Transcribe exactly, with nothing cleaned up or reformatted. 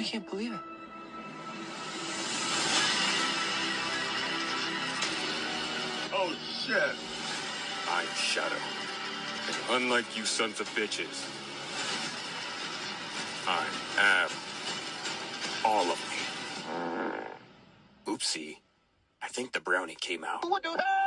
can't believe it. Oh, shit. I'm Shadow. And unlike you sons of bitches, I am all of me. Oopsie. I think the brownie came out. What the hell?